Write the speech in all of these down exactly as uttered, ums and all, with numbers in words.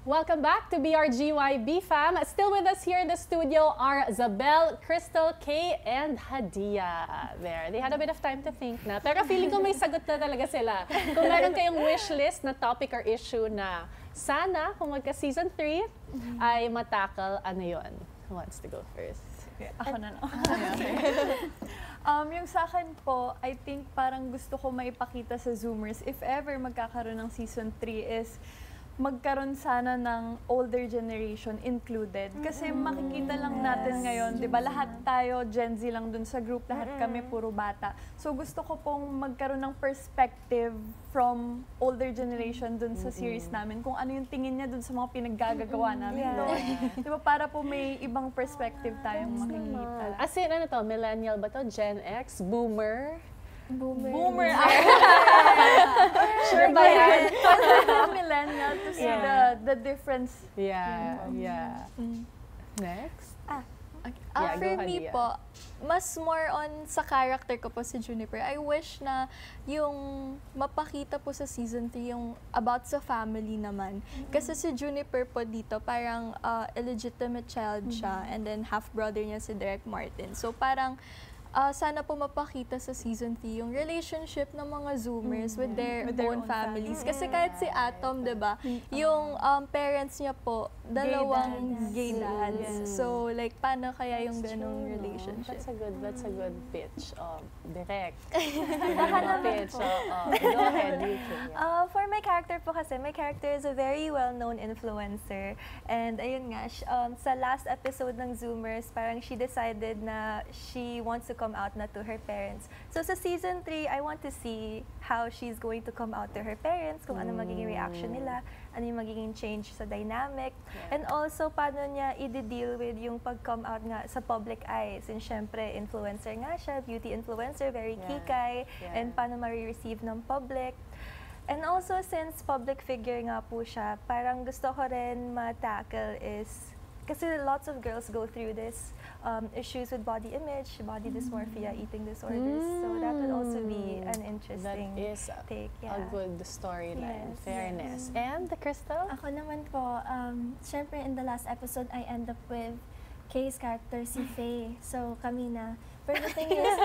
Welcome back to B R G Y B-Fam. Still with us here in the studio are Zabel, Krystl, Kei, and Hadiyah. There, they had a bit of time to think na. Pero feeling ko may sagot na talaga sila. Kung meron kayong wish list na topic or issue na sana, kung magka-season three, mm-hmm. ay matakal, ano yun? Who wants to go first? Okay, ako na no. um, yung sa akin po, I think parang gusto ko maipakita sa Zoomers, if ever magkakaroon ng season three is, magkaroon sana ng older generation included. Kasi makikita lang natin ngayon, di ba, lahat tayo, Gen Z lang dun sa group, lahat kami puro bata. So gusto ko pong magkaroon ng perspective from older generation dun sa series namin, kung ano yung tingin niya dun sa mga pinaggagawa namin doon. Di ba, para po may ibang perspective tayong makikita. As in, ano to, millennial ba to? Gen X? Boomer? Boomer. Boomer. Sure ba yan? Millennial to see yeah. the the difference. Yeah, yeah. Mm. Next? Ah, okay. Yeah, uh, for me Hadiyah. po, mas more on sa character ko po si Juniper. I wish na yung mapakita po sa season three yung about sa family naman. Mm-hmm. Kasi si Juniper po dito parang uh, illegitimate child siya, mm-hmm. and then half brother niya si Derek Martin. So parang Uh, sana po mapakita sa season three yung relationship ng mga Zoomers mm-hmm. with their, with their own, own families. Families. Kasi kahit si Atom, di ba, mm-hmm. yung um, parents niya po, dalawang gay dads. Yes. So, like, paano kaya yung ganong true, relationship? That's a good, that's a good pitch. Um, direct. pitch. So, uh, go ahead, you can. Yeah. Uh, for my character po kasi, my character is a very well-known influencer. And ayun nga, um, sa last episode ng Zoomers, parang she decided na she wants to come out na to her parents. So sa season three, I want to see how she's going to come out to her parents, kung ano magiging reaction nila, ano yung magiging change sa dynamic, yeah. and also paano niya i-deal with yung pag-come out nga sa public eye. Since syempre, influencer nga siya, beauty influencer, very yeah. kikay, yeah. and paano ma-receive ng public. And also, since public figure nga po siya, parang gusto ko rin ma-tackle is, kasi lots of girls go through this um, issues with body image, body dysmorphia, mm. eating disorders. Mm. So that would also be an interesting that is take. Yeah. A good storyline. Yes. Fairness. Yes. And the Krystl? Ako naman po, um, syempre in the last episode, I end up with Kei's character, si Faye. So kami na. Pero the thing is,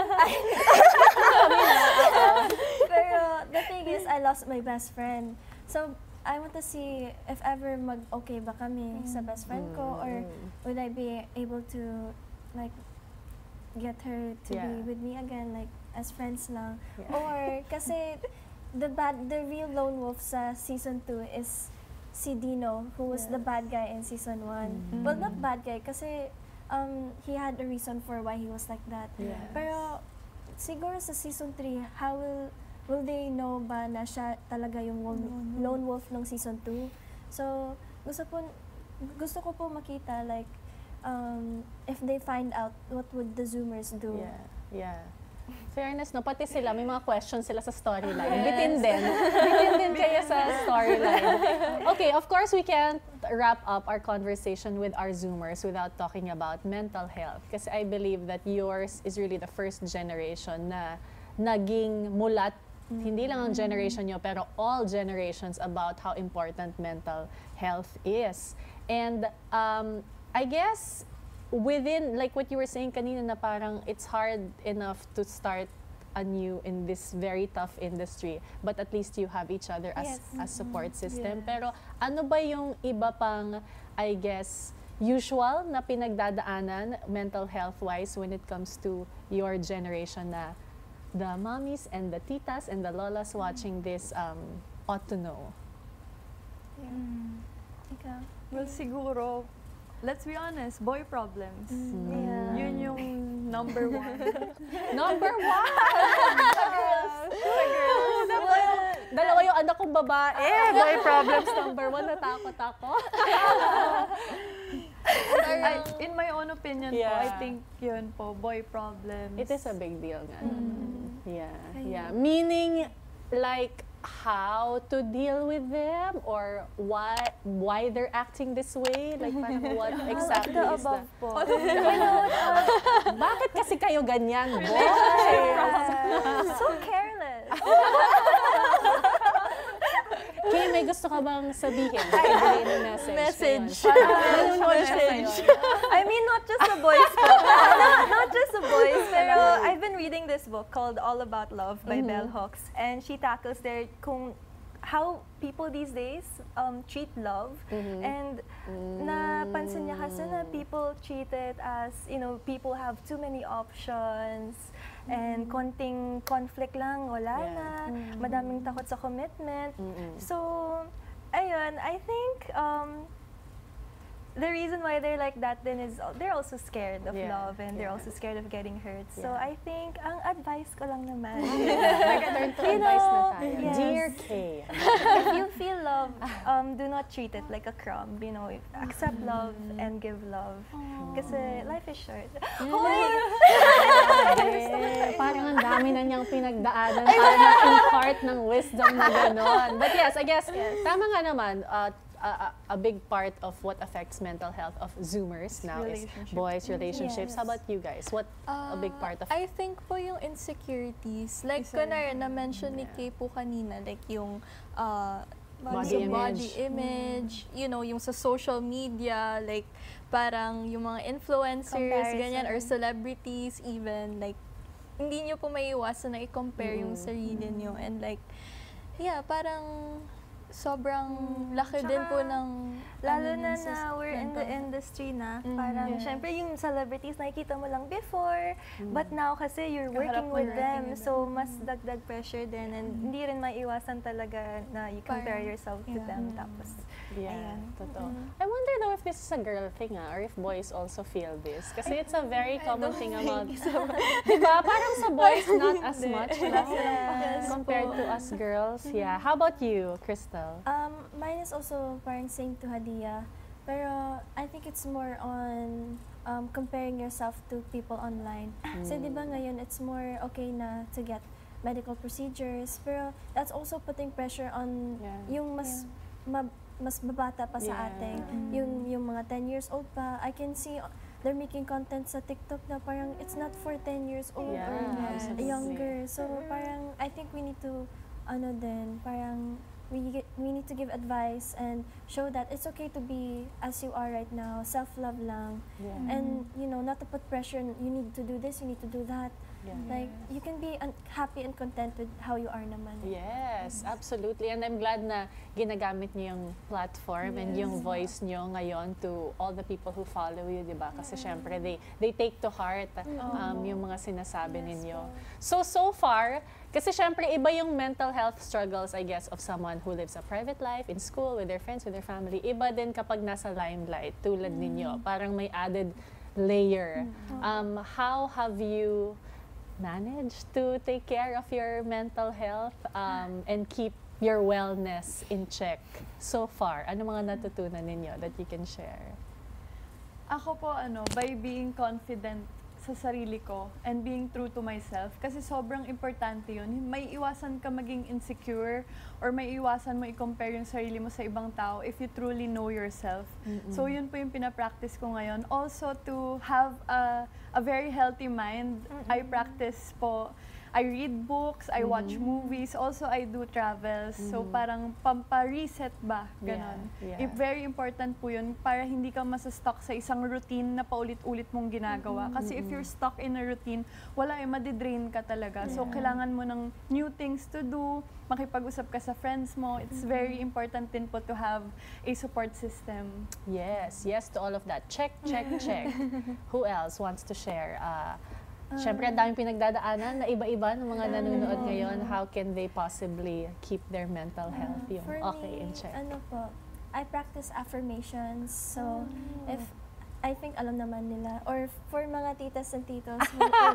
kami na. Pero the thing is, I lost my best friend. So I want to see if ever mag-okay ba kami mm. sa best friend ko, or would I be able to like get her to yeah. be with me again, like as friends lang. Yeah. Or kasi the bad, the real lone wolf sa season two is si Dino, who was yes. the bad guy in season one. Mm-hmm. Well, not bad guy kasi um, he had a reason for why he was like that. Yes. Pero siguro sa season three, how will Will they know ba na siya talaga yung lone, lone wolf ng season two? So, gusto po, gusto ko po makita, like, um, if they find out, what would the Zoomers do? Yeah, yeah. Fairness, no? Pati sila, may mga questions sila sa storyline. Yes. Bitin din. Bitin din kaya sa storyline. Okay, of course, we can't wrap up our conversation with our Zoomers without talking about mental health. Kasi I believe that yours is really the first generation na naging mulat, hindi lang ang generation nyo, pero all generations about how important mental health is. And um, I guess within, like what you were saying kanina, na parang it's hard enough to start anew in this very tough industry, but at least you have each other as, yes. as support system. Yes. Pero ano ba yung iba pang, I guess, usual na pinagdadaanan mental health-wise when it comes to your generation na the mommies and the titas and the lolas watching this um, ought to know? Yeah. Mm. Ikaw? Well, siguro, let's be honest, boy problems. Mm. Yeah. Yun yung number one. Number one! Sa girls. Sa girls. Dalawa yung, dalawa yung anak kong babae. Boy problems number one. Natakot ako. I, in my own opinion yeah. po, I think yun po, boy problems. It is a big deal nga. Mm. Yeah, yeah. Meaning, like, how to deal with them, or why why they're acting this way? Like, parang what exactly the is above the... po. Bakit kasi kayo ganyan, boy? So careless. Kei, may gusto ka bang sabihin? Ay, na message. message. Message. I mean, not just the boys po. not, not just the boys, pero I've been reading this book called All About Love by Mhm. Bell Hooks, and she tackles there kung how people these days um, treat love, Mhm. and napansin niya kasi na people treat it as, you know, people have too many options, and konting conflict lang, wala Yeah. na, madaming takot sa commitment. Mm-mm. So, ayun, I think um, the reason why they're like that then is uh, they're also scared of Yeah, love, and they're yeah. also scared of getting hurt. So Yeah. I think ang advice ko lang naman, Turn to you advice na know, tayo. yes. Dear Kei. if you feel love, um, do not treat it like a crumb. You know, accept love and give love. Kasi life is short. Eh, parang ang dami na niyang pinagdaanan para ma-impart ng wisdom na gano'n. But yes, I guess, tama nga naman, uh, a, a big part of what affects mental health of Zoomers now is Relationships. boys' relationships. Yes. How about you guys? What a big part of I think po yung insecurities. Like, Isa kunwari, yun. na-mention ni Kei po kanina, like yung uh, Body sa image. body image, you know, yung sa social media, like, parang yung mga influencers, ganyan, or celebrities even, like, hindi nyo po maiiwasan na i-compare yung Mm. sarili nyo. And like, yeah, parang sobrang laki Tsaka, din po ng Lalo ano, na sa na we're in the mental health. industry na, Mhm. parang Yes. syempre yung celebrities nakikita mo lang before, Mm. but now kasi you're working Kaharap mo with yung them, working with so mas dagdag pressure din, and hindi rin maiiwasan talaga na you compare Parang, yourself to yeah. them. Tapos, Yeah, Ayan. totoo. I wonder though if this is a girl thing ah, or if boys also feel this. Kasi it's a very common thing among, diba? Parang sa boys, not as much wala silang Yes compared po. to us girls. Yeah. How about you, Krystl? Um, mine is also parang same to Hadiyah. Pero I think it's more on um, comparing yourself to people online. So di ba ngayon, it's more okay na to get medical procedures. Pero that's also putting pressure on Yeah. yung mas ma- mas babata pa sa Yeah. ating. Yung, yung mga ten years old pa. I can see they're making content sa TikTok na parang it's not for ten years old Yeah, or absolutely. younger. So parang I think we need to ano din, parang we get, we need to give advice and show that it's okay to be as you are right now, self-love lang. Yeah. And you know, not to put pressure, on, you need to do this, you need to do that. Yeah. Like you can be un- happy and content with how you are naman. Yes, absolutely. And I'm glad na ginagamit niyo yung platform and yung voice niyo ngayon to all the people who follow you, di ba? Kasi syempre, they, they take to heart um, yung mga sinasabi ninyo. So, so far, kasi syempre, iba yung mental health struggles, I guess, of someone who lives a private life, in school, with their friends, with their family. Iba din kapag nasa limelight, tulad ninyo. Parang may added layer. Um, how have you managed to take care of your mental health um, and keep your wellness in check so far? Ano mga natutunan ninyo that you can share? Ako po, ano, by being confident sa sarili ko and being true to myself. Kasi sobrang importante yun. May iwasan ka maging insecure or may iwasan mo i-compare yung sarili mo sa ibang tao if you truly know yourself. So yun po yung pinapractice ko ngayon. Also to have a, a very healthy mind. I practice po, I read books, I watch movies, also I do travels. So parang pampa-reset ba, ganon. Yeah, yeah. I- very important po yun para hindi ka masa-stuck sa isang routine na paulit-ulit mong ginagawa. Kasi if you're stuck in a routine, wala eh, madidrain ka talaga. So kailangan mo ng new things to do, makipag-usap ka sa friends mo. It's very important din po to have a support system. Yes, yes to all of that. Check, check, check. Who else wants to share? Uh, Siyempre, ang daming pinagdadaanan na iba-iba ng mga nanonood ngayon. How can they possibly keep their mental health yung For okay me, in check? ano po, I practice affirmations. So, if I think alam naman nila, or for mga titas and titos, who ano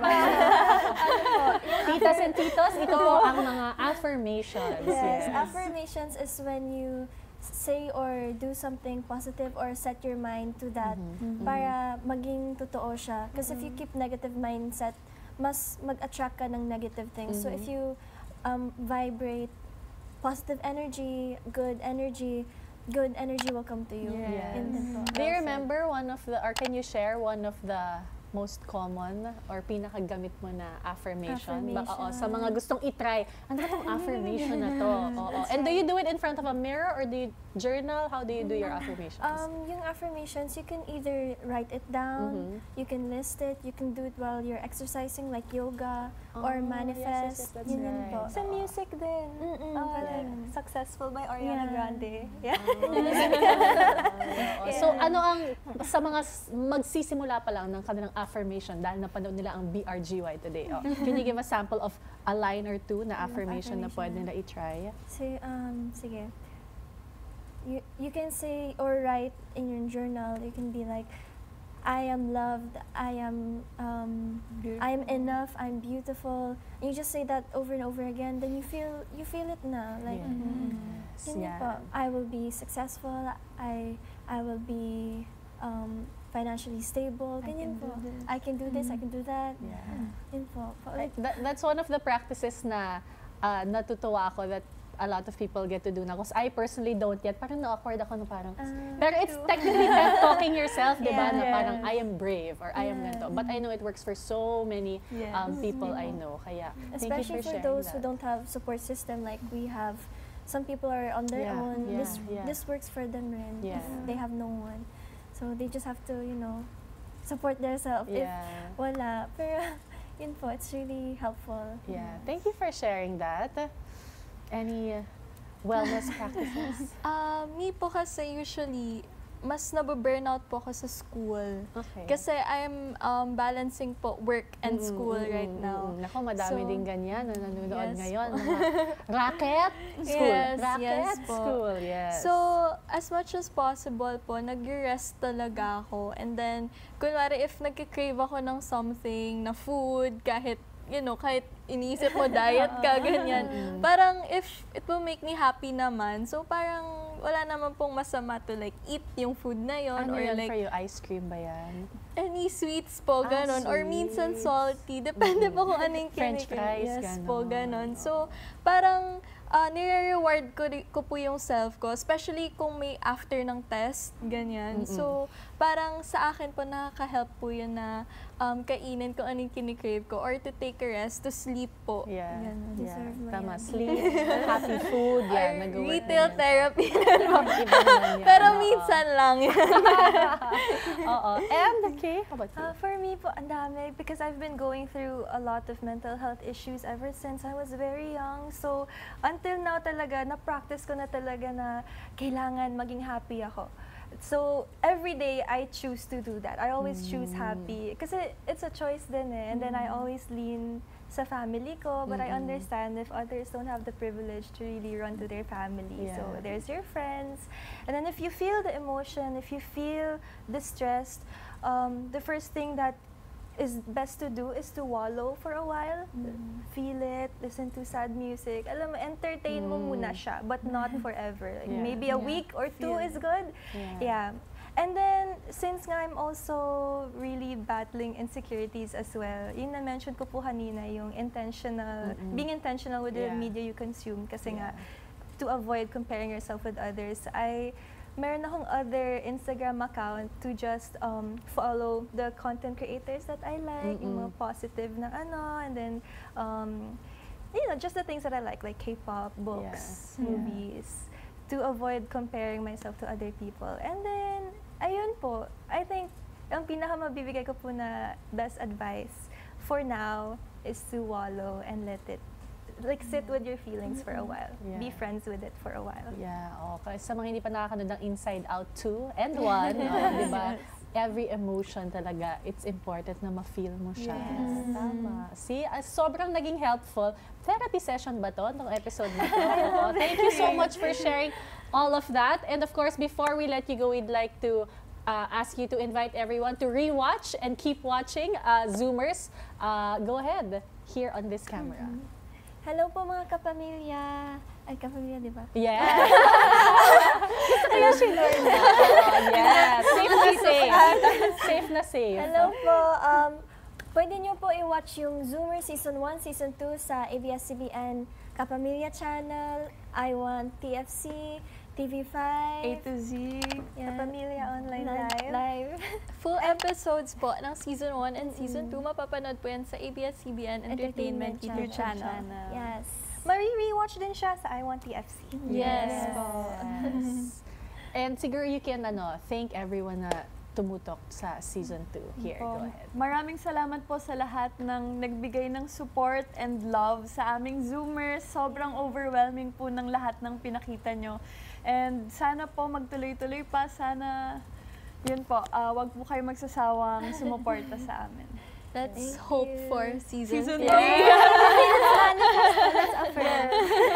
po, yung Titas and titos, ito po ang mga affirmations. Yes, affirmations is when you say or do something positive or set your mind to that para maging totoo siya. Because if you keep negative mindset, mas mag-attract ka ng negative things. So if you um, vibrate positive energy, good energy, good energy will come to you. Yes. In the Do you remember one of the, or can you share one of the most common or pinakagamit mo na affirmation? Baka, oo, sa Affirmation. mga gustong itry, ano ba itong affirmation na to? Oo. And do you do it in front of a mirror or do you journal? How do you do your affirmations? Um, yung affirmations, you can either write it down, Mhm. you can list it, you can do it while you're exercising like yoga Oh, or yes, yes, manifest. yes, that's Yun yun right. po. Sa music din. Mm-mm, Oh, parang- like, Successful by Ariana Yeah. Grande. Yeah. Oo. So ano ang, sa mga s- magsisimula pa lang ng kanilang affirmation dahil napanood nila ang B R G Y today. Oh, can you give a sample of a line or two na affirmation na pwede nila i-try? Say, um, sige. You, you can say or write in your journal, you can be like, I am loved, I am um, I am enough, I'm beautiful. And you just say that over and over again, then you feel you feel it na. Like, Yes, yun yun yan. po. I will be successful, I I will be um, financially stable, I ganyan can po. do this. I can do this, I can do that. Yeah. Yun po. Po- I- Like, that- that's one of the practices na uh, natutuwa ako that a lot of people get to do na. Because I personally don't yet. Parang na-awkward ako na parang, ah, pero it's technically pep talking yourself, di ba? Yeah. Na Yes. parang, I am brave or I am Yeah. ganito. But I know it works for so many Yes. um, people I know. Kaya, thank you especially for for sharing those that. who don't have support system like we have. Some people are on their Yeah, own. yeah, this yeah. this works for them rin Yeah. if they have no one. So they just have to, you know, support themselves. If Yeah. wala, pero yun po, it's really helpful. Yeah. Thank you for sharing that. Any uh, wellness practices? Ah, me po kasi usually, mas nababurnout po ako sa school. Okay. Kasi I'm um, balancing po work and Mm, school mm, right mm, now. mm. Nako, madami So, din ganyan na nanonood yes ngayon. po. Mga racket, school. Yes, racket, yes po. school. Yes. So, as much as possible po, nag-rest talaga ako. And then, kunwari if nagkikrave ako ng something, na food, kahit, you know, kahit iniisip mo diet ka, ganyan. Parang if it will make me happy naman, so parang wala naman pong masama to like eat yung food na yon ano or yan like for you? Ice cream ba yan? any sweets po, Ah, ganon. Or minsan sweets. salty. Depende po kung ano yung French kinikip. fries, Yes po, ganon. ganon. So, parang uh, nire-reward ko, ri- ko po yung self ko. Especially kung may after ng test, ganyan. Mm-mm. So, parang sa akin po nakaka-help po yun na um, kainin kung ano yung kinikrave ko or to take a rest, to sleep po. Yeah. Ganon. yeah. Deserve mo Tama. yan. Sleep, happy food, Or yan. nag-work retail na yan. therapy. Iba naman yan, Pero oo. minsan lang. Oo. And, okay, how about you? Uh, for me po, ang dami because I've been going through a lot of mental health issues ever since I was very young. So, until now talaga, na-practice ko na talaga na kailangan maging happy ako. So, every day, I choose to do that. I always choose happy. Kasi it's a choice din eh. And then I always lean sa family ko, but I Mm-mm. understand if others don't have the privilege to really run to their family. So, Yeah. there's your friends. And then if you feel the emotion, if you feel distressed, um, the first thing that is best to do is to wallow for a while. Feel it, listen to sad music. Alam mo, entertain mo Mm. muna siya, but not forever. Like Yeah. maybe a Yeah. week or two Feel is good. Yeah. Yeah. And then, since nga I'm also really battling insecurities as well, yun na-mention ko po kanina, yung intentional, Mm-mm. being intentional with the Yeah. media you consume. Kasi nga, Yeah. to avoid comparing yourself with others, I meron akong other Instagram account to just um, follow the content creators that I like, yung mga Mm-mm. positive na ano, and then, um, you know, just the things that I like, like K-pop, books, Yeah. movies, to avoid comparing myself to other people. And then, ayun po, I think, ang pinakamabibigay ko po na best advice for now is to wallow and let it, like sit with your feelings for a while. Yeah. Be friends with it for a while. Yeah, okay. Sa mga hindi pa nakakanood ng Inside Out two and one, oh, di ba? Every emotion talaga, it's important na ma-feel mo siya. Yes. Tama. See, uh, sobrang naging helpful. Therapy session ba to, itong episode na to? Oo. Thank you so much for sharing all of that. And of course, before we let you go, we'd like to uh, ask you to invite everyone to rewatch and keep watching uh, Zoomers. Uh, go ahead, here on this camera. Hello po mga kapamilya. Ay, kapamilya, di ba? Yes! Gusto ko yung sinure na. Oo, yes. Safe na safe. Safe na safe. Hello po. Um, pwede nyo po i-watch yung Zoomer Season one, Season two sa A B S C B N Kapamilya Channel, I one T F C, T V five, A to Z. yeah, Kapamilya Online Live. Live. live. Full episodes po ng Season one and Season two, mapapanood po yan sa A B S C B N Entertainment YouTube channel. Yes. Mari-rewatch din siya sa I Want T F C. Yes, Yes. po. And siguro you can ano, thank everyone na tumutok sa season two. Here, Po. go ahead. Maraming salamat po sa lahat ng nagbigay ng support and love sa aming Zoomers. Sobrang overwhelming po ng lahat ng pinakita nyo. And sana po magtuloy-tuloy pa. Sana, yun po, uh, wag po kayo magsasawang sumuporta sa amin. Let's hope for Season, Season three. three. Let's affirm.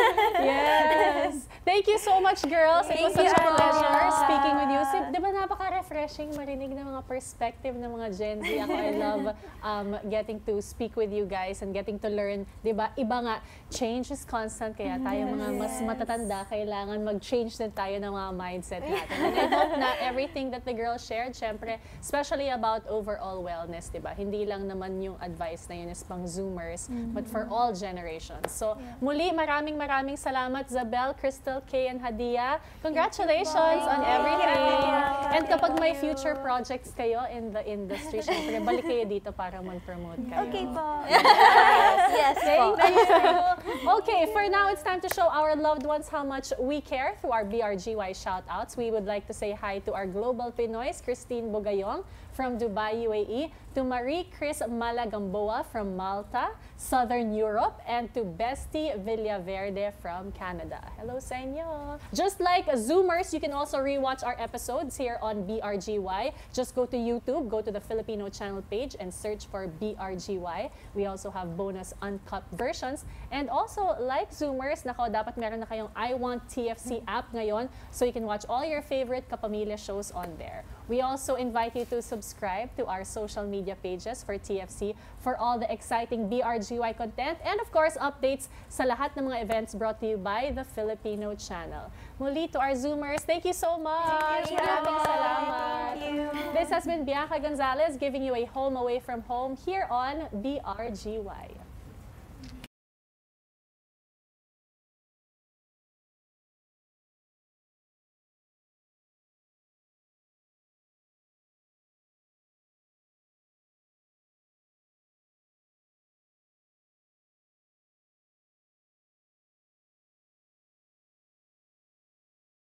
Yes! Thank you so much, girls. It was Thank such a you. pleasure speaking with you. Si- Di ba napaka-refreshing marinig ng mga perspective ng mga Gen Z? Ako, I love um, getting to speak with you guys and getting to learn. Di ba? Iba nga, change is constant. Kaya tayo mga mas matatanda, kailangan mag-change din tayo ng mga mindset natin. And I hope na everything that the girls shared, syempre, especially about overall wellness, di ba? Hindi lang naman yung advice na yun is pang Zoomers, but for all generations. So, muli, maraming maraming salamat, Zabel, Krystl, Kei, and Hadiyah. Congratulations on everything. And kapag may future projects kayo in the industry, syempre, balik kayo dito para mag-promote kayo. Okay po. Yes, po. Thank you. Okay, for now, it's time to show our loved ones how much we care through our B R G Y shoutouts. We would like to say hi to our global Pinoys, Christine Bugayong from Dubai, U A E, to Marie Chris Malagamboa from Malta, Southern Europe, and to Bestie Villaverde from Canada. Hello sa inyo. Just like Zoomers, you can also rewatch our episodes here on B R G Y. Just go to YouTube, go to the Filipino channel page, and search for B R G Y. We also have bonus uncut versions. And also, like Zoomers, nako, dapat meron na kayong I Want T F C app ngayon, so you can watch all your favorite kapamilya shows on there. We also invite you to subscribe to our social media pages for T F C for all the exciting B R G Y content and of course updates sa lahat ng mga events brought to you by the Filipino channel. Muli to our Zoomers, thank you so much! Thank you. Maraming salamat! Thank you. This has been Bianca Gonzalez giving you a home away from home here on B R G Y.